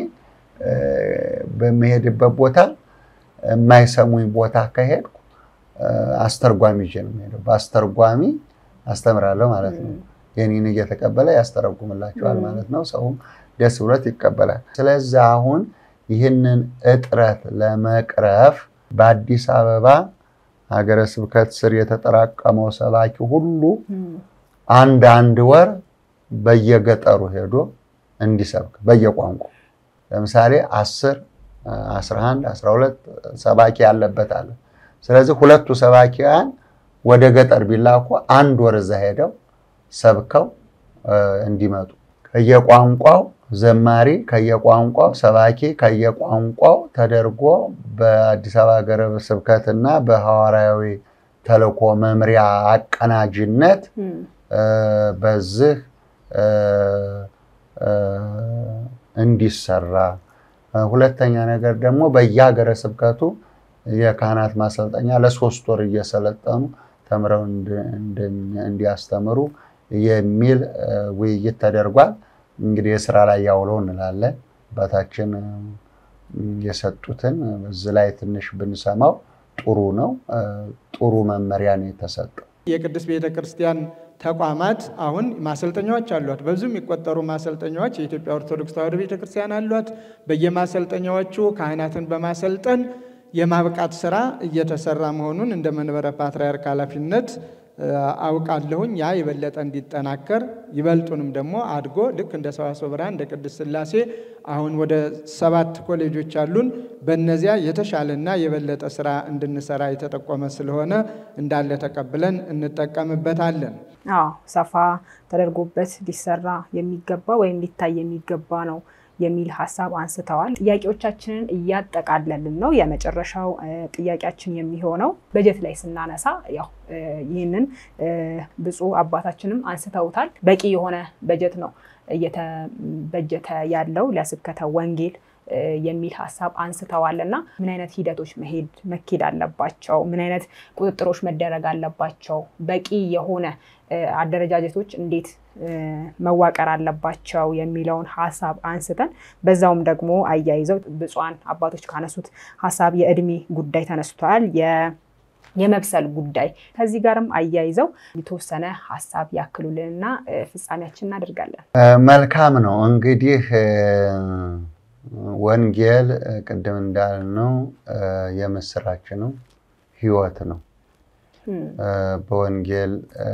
በመሄድበት ቦታ የማይሰሙኝ ቦታ ከሄድኩ አስተርጓሚ ይዤ ነው የምሄደው። በአስተርጓሚ አስተምራለሁ ማለት ነው። የኔን እየተቀበለ ያስተረጉምላቸዋል ማለት ነው። ሰውም ደስ ብሎት ይቀበላል። ስለዚህ አሁን ይህንን እጥረት ለመቅረፍ በአዲስ አበባ ሀገረ ስብከት ስር የተጠራቀመው ሰባኪ ሁሉ አንድ ወር በየገጠሩ ሄዶ እንዲሰብክ በየቋንቋው ለምሳሌ 10 11 12 ሰባኪ ያለበት አለ። ስለዚህ ሁለቱ ሰባኪያን ወደ ገጠር ቢላኩ አንድ ወር እዛ ሄደው ሰብከው እንዲመጡ ከየቋንቋው ዘማሪ ከየቋንቋው ሰባኪ ከየቋንቋው ተደርጎ በአዲስ አበባ ሀገረ ስብከትና በሐዋርያዊ ተልእኮ መምሪያ አቀናጅነት በዚህ እንዲሰራ። ሁለተኛ ነገር ደግሞ በየሀገረ ስብከቱ የካህናት ማሰልጠኛ ለ3 ወር እየሰለጠኑ ተምረው እንዲያስተምሩ የሚል ውይይት ተደርጓል። እንግዲህ የሥራ ላይ ያውለው እንላለን። አባታችን የሰጡትን እዚህ ላይ ትንሽ ብንሰማው ጥሩ ነው። ጥሩ መመሪያ ነው የተሰጠው። የቅድስት ቤተክርስቲያን ተቋማት አሁን ማሰልጠኛዎች አሏት። በዙ የሚቆጠሩ ማሰልጠኛዎች የኢትዮጵያ ኦርቶዶክስ ተዋሕዶ ቤተክርስቲያን አሏት። በየማሰልጠኛዎቹ ካህናትን በማሰልጠን የማብቃት ስራ እየተሰራ መሆኑን እንደ መንበረ ፓትርያርክ ኃላፊነት አውቃለሁኝ። ያ የበለጠ እንዲጠናከር ይበልጡንም ደግሞ አድጎ ልክ እንደ ሰዋስወ ብርሃን እንደ ቅድስት ሥላሴ አሁን ወደ 7 ኮሌጆች አሉን። በእነዚያ የተሻለና የበለጠ ስራ እንድንሰራ የተጠቆመ ስለሆነ እንዳለ ተቀብለን እንጠቀምበታለን። ሰፋ ተደርጎበት ሊሰራ የሚገባ ወይም ሊታይ የሚገባ ነው የሚል ሀሳብ አንስተዋል። ጥያቄዎቻችንን እያጠቃለልን ነው። የመጨረሻው ጥያቄያችን የሚሆነው በጀት ላይ ስናነሳ ያው ይህንን ብፁዕ አባታችንም አንስተውታል። በቂ የሆነ በጀት ነው እየተበጀተ ያለው ለስብከተ ወንጌል የሚል ሀሳብ አንስተዋልና ምን አይነት ሂደቶች መሄድ አለባቸው? ምን አይነት ቁጥጥሮች መደረግ አለባቸው? በቂ የሆነ አደረጃጀቶች እንዴት መዋቀር አለባቸው የሚለውን ሀሳብ አንስተን በዛውም ደግሞ አያይዘው ብፁዓን አባቶች ካነሱት ሀሳብ የእድሜ ጉዳይ ተነስቷል። የመብሰል ጉዳይ ከዚህ ጋርም አያይዘው የተወሰነ ሀሳብ ያክሉልንና ፍጻሜያችን እናደርጋለን። መልካም ነው። እንግዲህ ወንጌል ቅድም እንዳልነው የምስራች ነው፣ ህይወት ነው። በወንጌል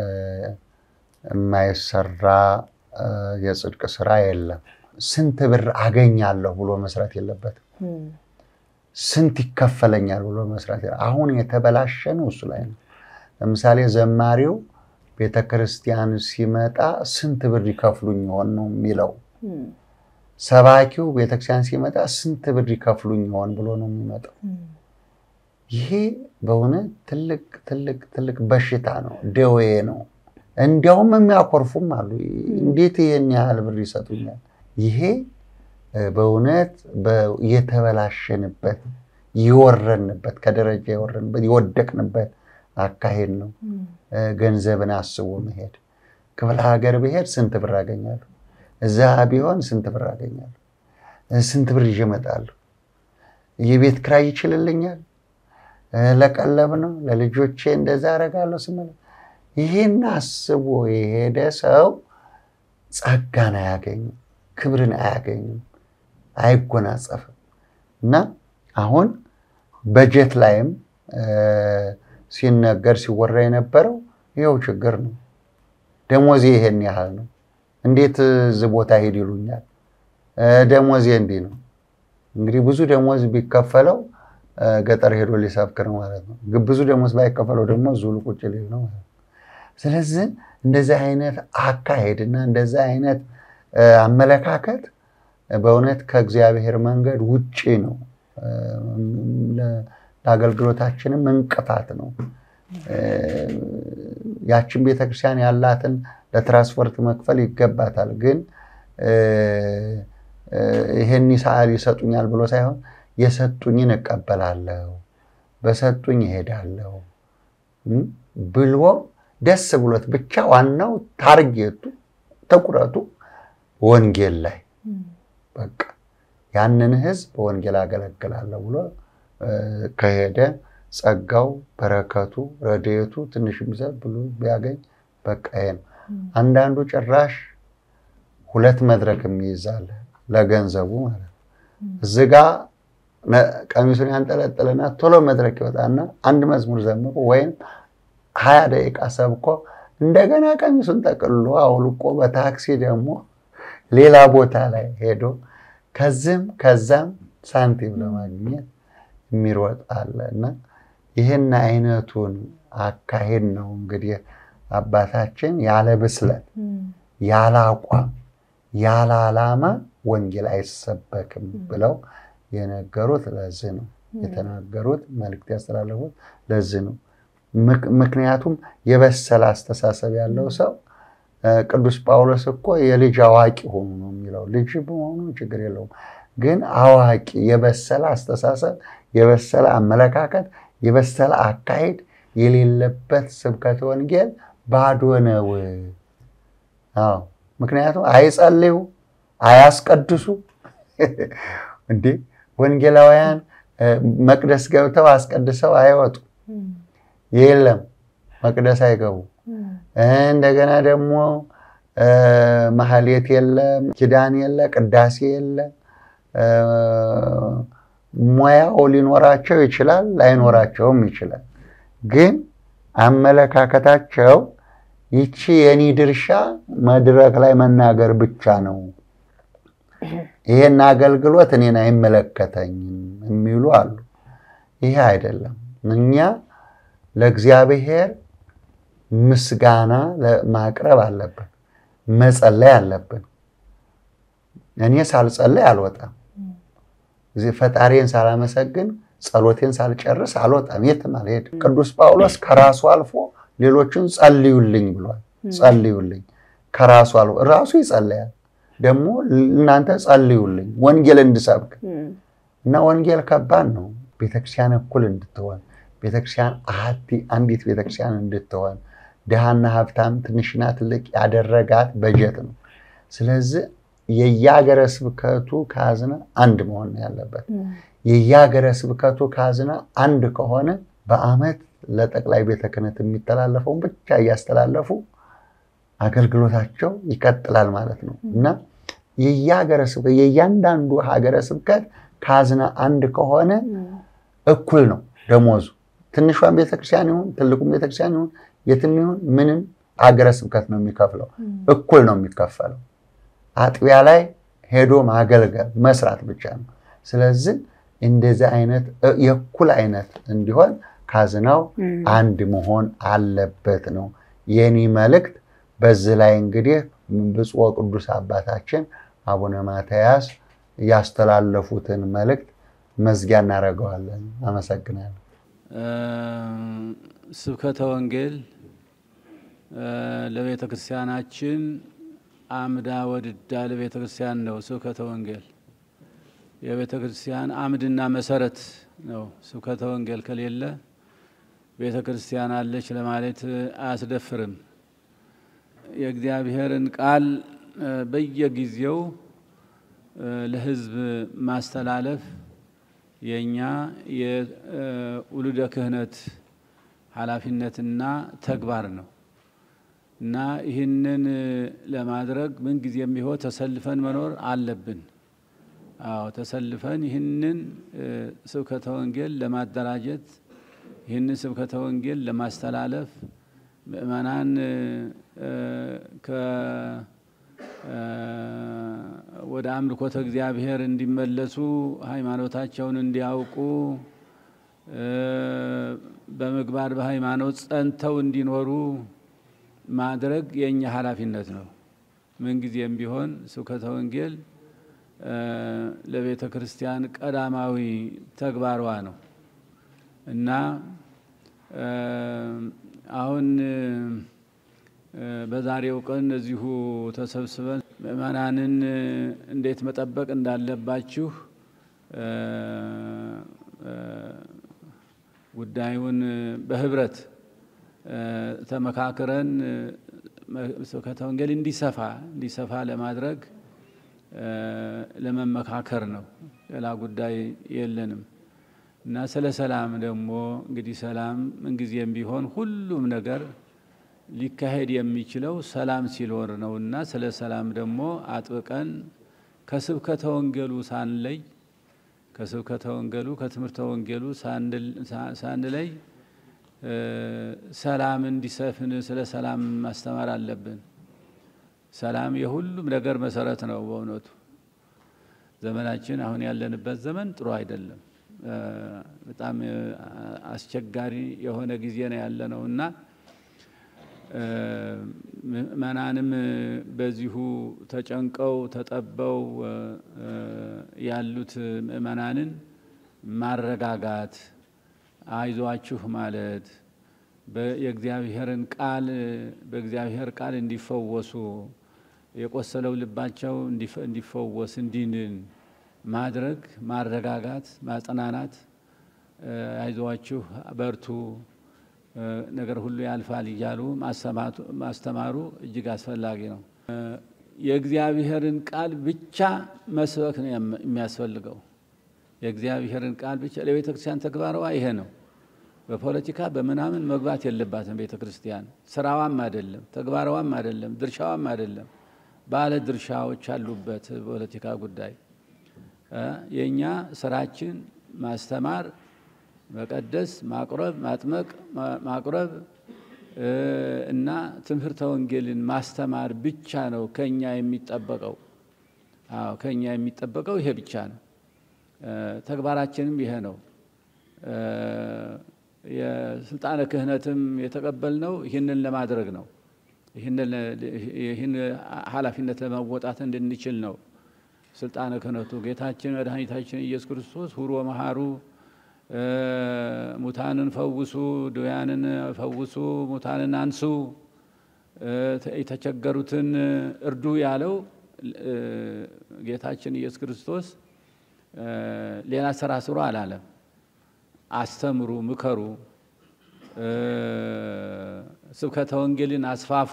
የማይሰራ የጽድቅ ስራ የለም። ስንት ብር አገኛለሁ ብሎ መስራት የለበትም። ስንት ይከፈለኛል ብሎ መስራት አሁን የተበላሸ ነው እሱ ላይ ነው። ለምሳሌ ዘማሪው ቤተክርስቲያን ሲመጣ ስንት ብር ይከፍሉኝ ይሆን ነው የሚለው። ሰባኪው ቤተክርስቲያን ሲመጣ ስንት ብር ይከፍሉኝ ይሆን ብሎ ነው የሚመጣው። ይሄ በእውነት ትልቅ በሽታ ነው፣ ደዌ ነው። እንዲያውም የሚያኮርፉም አሉ። እንዴት ይሄን ያህል ብር ይሰጡኛል? ይሄ በእውነት የተበላሸንበት ይወረንበት ከደረጃ ይወረንበት ይወደቅንበት አካሄድ ነው። ገንዘብን አስቦ መሄድ። ክፍለ ሀገር ብሄድ ስንት ብር አገኛለሁ፣ እዛ ቢሆን ስንት ብር አገኛለሁ፣ ስንት ብር ይዤ እመጣለሁ፣ የቤት ክራይ ይችልልኛል፣ ለቀለብ ነው ለልጆቼ እንደዛ አደርጋለሁ ስመለ ይሄን አስቦ የሄደ ሰው ጸጋን አያገኝም፣ ክብርን አያገኝም፣ አይጎናጸፍም። እና አሁን በጀት ላይም ሲነገር ሲወራ የነበረው ይሄው ችግር ነው። ደሞዜ ይሄን ያህል ነው፣ እንዴት ዝቦታ ሄድ ይሉኛል፣ ደሞዜ እንዲህ ነው። እንግዲህ ብዙ ደሞዝ ቢከፈለው ገጠር ሄዶ ሊሰብክ ነው ማለት ነው። ብዙ ደሞዝ ባይከፈለው ደግሞ ዙሉ ቁጭ ሊል ነው ማለት ነው። ስለዚህ እንደዚህ አይነት አካሄድና እንደዚህ አይነት አመለካከት በእውነት ከእግዚአብሔር መንገድ ውጪ ነው። ለአገልግሎታችንም እንቅፋት ነው። ያችን ቤተክርስቲያን ያላትን ለትራንስፖርት መክፈል ይገባታል። ግን ይሄን ሰዓት ይሰጡኛል ብሎ ሳይሆን የሰጡኝን እቀበላለሁ፣ በሰጡኝ እሄዳለሁ ብሎ ደስ ብሎት ብቻ ዋናው ታርጌቱ ተቁረጡ ወንጌል ላይ በቃ ያንን ህዝብ ወንጌል አገለግላለሁ ብሎ ከሄደ ጸጋው በረከቱ ረድኤቱ ትንሽም ዘብ ብሎ ቢያገኝ በቃ ይሄን። አንዳንዱ ጭራሽ ሁለት መድረክ የሚይዛል ለገንዘቡ ማለት እዚጋ ቀሚሱን ያንጠለጠለና ቶሎ መድረክ ይወጣና አንድ መዝሙር ዘምሮ ወይም 20 ደቂቃ ሰብኮ እንደገና ቀሚሱን ጠቅልሎ አውልቆ በታክሲ ደግሞ ሌላ ቦታ ላይ ሄዶ ከዛም ሳንቲም ለማግኘት የሚሮጥ አለና ይሄን አይነቱን አካሄድ ነው እንግዲህ አባታችን ያለ ብስለት ያለ አቋም ያለ ዓላማ ወንጌል አይሰበክም ብለው የነገሩት ለዚህ ነው። የተናገሩት መልእክት ያስተላለፉት ለዚህ ነው። ምክንያቱም የበሰለ አስተሳሰብ ያለው ሰው ቅዱስ ጳውሎስ እኮ የልጅ አዋቂ ሆኖ ነው የሚለው። ልጅ በመሆኑ ችግር የለውም፣ ግን አዋቂ የበሰለ አስተሳሰብ የበሰለ አመለካከት የበሰለ አካሄድ የሌለበት ስብከተ ወንጌል ባዶ ነው። አዎ፣ ምክንያቱም አይጸልዩ አያስቀድሱ እንዴ ወንጌላውያን መቅደስ ገብተው አስቀድሰው አይወጡ የለም፣ መቅደስ አይገቡ። እንደገና ደግሞ ማህሌት የለም፣ ኪዳን የለ፣ ቅዳሴ የለ። ሙያው ሊኖራቸው ይችላል ላይኖራቸውም ይችላል። ግን አመለካከታቸው ይቺ የኔ ድርሻ መድረክ ላይ መናገር ብቻ ነው፣ ይሄን አገልግሎት እኔን አይመለከተኝም የሚሉ አሉ። ይሄ አይደለም። እኛ ለእግዚአብሔር ምስጋና ማቅረብ አለብን፣ መጸለይ አለብን። እኔ ሳልጸልይ አልወጣም። እዚህ ፈጣሪን ሳላመሰግን ጸሎቴን ሳልጨርስ አልወጣም፣ የትም አልሄድም። ቅዱስ ጳውሎስ ከራሱ አልፎ ሌሎችን ጸልዩልኝ ብሏል። ጸልዩልኝ ከራሱ አልፎ ራሱ ይጸልያል። ደግሞ እናንተ ጸልዩልኝ ወንጌል እንድሰብክ እና ወንጌል ከባድ ነው። ቤተክርስቲያን እኩል እንድትሆን ቤተክርስቲያን አንዲት ቤተክርስቲያን እንድትሆን ድሃና ሀብታም ትንሽና ትልቅ ያደረጋት በጀት ነው። ስለዚህ የያገረ ስብከቱ ካዝና አንድ መሆን ያለበት። የያገረ ስብከቱ ካዝና አንድ ከሆነ በአመት ለጠቅላይ ቤተ ክህነት የሚተላለፈውን ብቻ እያስተላለፉ አገልግሎታቸው ይቀጥላል ማለት ነው እና የያገረ ስብከት የያንዳንዱ ሀገረ ስብከት ካዝና አንድ ከሆነ እኩል ነው ደሞዙ። ትንሿን ቤተክርስቲያን ይሁን ትልቁም ቤተክርስቲያን ይሁን የትም ይሁን ምንም ሀገረ ስብከት ነው የሚከፍለው፣ እኩል ነው የሚከፈለው። አጥቢያ ላይ ሄዶ ማገልገል መስራት ብቻ ነው። ስለዚህ እንደዚህ አይነት የእኩል አይነት እንዲሆን ካዝናው አንድ መሆን አለበት ነው የኔ መልእክት። በዚህ ላይ እንግዲህ ብፁዕ ወቅዱስ አባታችን አቡነ ማትያስ ያስተላለፉትን መልእክት መዝጊያ እናደርገዋለን። አመሰግናለሁ። ስብከተ ወንጌል ለቤተ ክርስቲያናችን አምዳ ወድዳ ለቤተ ክርስቲያን ነው። ስብከተ ወንጌል የቤተ ክርስቲያን አምድና መሰረት ነው። ስብከተ ወንጌል ከሌለ ቤተ ክርስቲያን አለች ለማለት አያስደፍርም። የእግዚአብሔርን ቃል በየጊዜው ለሕዝብ ማስተላለፍ የኛ የውሉደ ክህነት ኃላፊነትና ተግባር ነው እና ይህንን ለማድረግ ምን ጊዜም ቢሆን ተሰልፈን መኖር አለብን። አዎ ተሰልፈን ይህንን ስብከተ ወንጌል ለማደራጀት ይህንን ስብከተ ወንጌል ለማስተላለፍ ምእመናን ወደ አምልኮተ እግዚአብሔር እንዲመለሱ ሃይማኖታቸውን እንዲያውቁ በምግባር በሃይማኖት ጸንተው እንዲኖሩ ማድረግ የኛ ኃላፊነት ነው። ምን ጊዜም ቢሆን ስብከተ ወንጌል ለቤተ ክርስቲያን ቀዳማዊ ተግባሯ ነው እና አሁን በዛሬው ቀን እዚሁ ተሰብስበን ምእመናንን እንዴት መጠበቅ እንዳለባችሁ ጉዳዩን በህብረት ተመካክረን ስብከተ ወንጌል እንዲሰፋ ለማድረግ ለመመካከር ነው። ሌላ ጉዳይ የለንም እና ስለ ሰላም ደግሞ እንግዲህ ሰላም ምንጊዜም ቢሆን ሁሉም ነገር ሊካሄድ የሚችለው ሰላም ሲኖር ነውና ስለ ሰላም ደግሞ አጥብቀን ከስብከተ ወንጌሉ ሳንለይ ከስብከተ ወንጌሉ ከትምህርተ ወንጌሉ ሳንለይ ሰላም እንዲሰፍን ስለ ሰላም ማስተማር አለብን። ሰላም የሁሉም ነገር መሰረት ነው። በእውነቱ ዘመናችን አሁን ያለንበት ዘመን ጥሩ አይደለም። በጣም አስቸጋሪ የሆነ ጊዜ ነው ያለነውና ምእመናንም በዚሁ ተጨንቀው ተጠበው ያሉት ምእመናንን ማረጋጋት፣ አይዟችሁ ማለት፣ የእግዚአብሔርን ቃል በእግዚአብሔር ቃል እንዲፈወሱ የቆሰለው ልባቸው እንዲፈወስ እንዲንን ማድረግ፣ ማረጋጋት፣ ማጽናናት፣ አይዟችሁ በርቱ ነገር ሁሉ ያልፋል እያሉ ማስተማሩ እጅግ አስፈላጊ ነው። የእግዚአብሔርን ቃል ብቻ መስበክ ነው የሚያስፈልገው። የእግዚአብሔርን ቃል ብቻ ለቤተ ክርስቲያን ተግባሯ ይሄ ነው። በፖለቲካ በምናምን መግባት የለባትም ቤተ ክርስቲያን። ስራዋም አይደለም፣ ተግባሯም አይደለም፣ ድርሻዋም አይደለም። ባለ ድርሻዎች አሉበት ፖለቲካ ጉዳይ። የኛ ስራችን ማስተማር፣ መቀደስ፣ ማቁረብ፣ ማጥመቅ፣ ማቁረብ እና ትምህርተ ወንጌልን ማስተማር ብቻ ነው ከኛ የሚጠበቀው። አዎ ከኛ የሚጠበቀው ይሄ ብቻ ነው። ተግባራችንም ይሄ ነው። የስልጣነ ክህነትም የተቀበልነው ይህንን ለማድረግ ነው። ይህን ኃላፊነት ለመወጣት እንድንችል ነው። ስልጣነ ክህነቱ ጌታችን መድኃኒታችን ኢየሱስ ክርስቶስ ሁሩ ወመሃሩ ሙታንን ፈውሱ ድውያንን ፈውሱ ሙታንን አንሱ የተቸገሩትን እርዱ ያለው ጌታችን ኢየሱስ ክርስቶስ ሌላ ስራ ስሩ አላለም። አስተምሩ፣ ምከሩ፣ ስብከተ ወንጌልን አስፋፉ።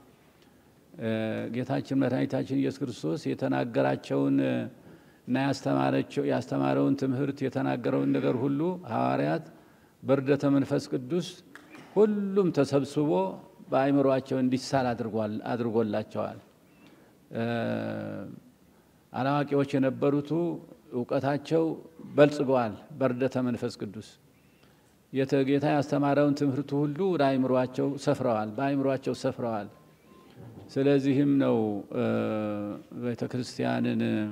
ጌታችን መድኃኒታችን ኢየሱስ ክርስቶስ የተናገራቸውን እና ያስተማረውን ትምህርት የተናገረውን ነገር ሁሉ ሐዋርያት በርደተ መንፈስ ቅዱስ ሁሉም ተሰብስቦ በአእምሮአቸው እንዲሳል አድርጎላቸዋል። አላዋቂዎች የነበሩት ዕውቀታቸው በልጽገዋል። በርደተ መንፈስ ቅዱስ ጌታ ያስተማረውን ትምህርት ሁሉ በአእምሮአቸው ሰፍረዋል። ስለዚህም ነው ቤተክርስቲያን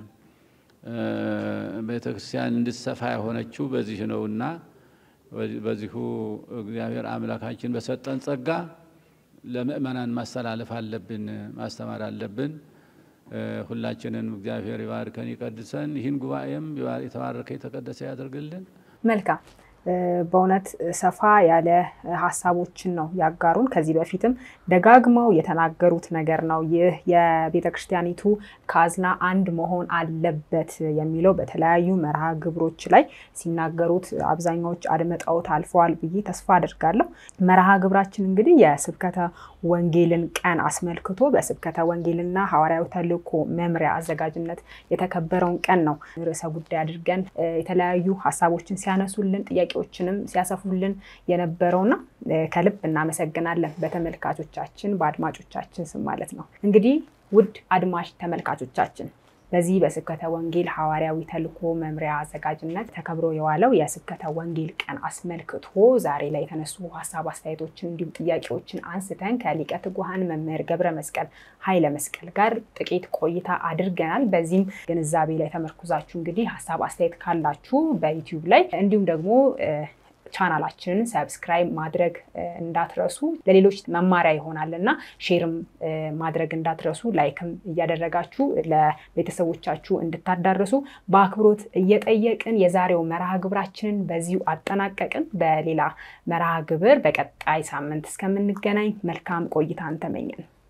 እንድትሰፋ የሆነችው በዚህ ነውና በዚሁ እግዚአብሔር አምላካችን በሰጠን ጸጋ ለምእመናን ማስተላለፍ አለብን፣ ማስተማር አለብን። ሁላችንን እግዚአብሔር ይባርከን ይቀድሰን። ይህን ጉባኤም የተባረከ የተቀደሰ ያደርግልን። መልካም። በእውነት ሰፋ ያለ ሀሳቦችን ነው ያጋሩን። ከዚህ በፊትም ደጋግመው የተናገሩት ነገር ነው። ይህ የቤተክርስቲያኒቱ ካዝና አንድ መሆን አለበት የሚለው በተለያዩ መርሃ ግብሮች ላይ ሲናገሩት አብዛኛዎች አድመጣውት አልፈዋል ብዬ ተስፋ አድርጋለሁ። መርሃ ግብራችን እንግዲህ የስብከተ ወንጌልን ቀን አስመልክቶ በስብከተ ወንጌልና ሐዋርያዊ ተልእኮ መምሪያ አዘጋጅነት የተከበረውን ቀን ነው ርዕሰ ጉዳይ አድርገን የተለያዩ ሀሳቦችን ሲያነሱልን ጥያቄዎችንም ሲያሰፉልን የነበረውና ከልብ እናመሰግናለን በተመልካቾቻችን በአድማጮቻችን ስም ማለት ነው። እንግዲህ ውድ አድማጭ ተመልካቾቻችን በዚህ በስብከተ ወንጌል ሐዋርያዊ ተልእኮ መምሪያ አዘጋጅነት ተከብሮ የዋለው የስብከተ ወንጌል ቀን አስመልክቶ ዛሬ ላይ የተነሱ ሀሳብ አስተያየቶችን እንዲሁም ጥያቄዎችን አንስተን ከሊቀ ትጉሃን መምህር ገብረ መስቀል ኃይለ መስቀል ጋር ጥቂት ቆይታ አድርገናል። በዚህም ግንዛቤ ላይ ተመርኩዛችሁ እንግዲህ ሀሳብ አስተያየት ካላችሁ በዩቲዩብ ላይ እንዲሁም ደግሞ ቻናላችንን ሰብስክራይብ ማድረግ እንዳትረሱ፣ ለሌሎች መማሪያ ይሆናልና ሼርም ማድረግ እንዳትረሱ፣ ላይክም እያደረጋችሁ ለቤተሰቦቻችሁ እንድታዳርሱ በአክብሮት እየጠየቅን የዛሬው መርሃ ግብራችንን በዚሁ አጠናቀቅን። በሌላ መርሃ ግብር በቀጣይ ሳምንት እስከምንገናኝ መልካም ቆይታን ተመኘን።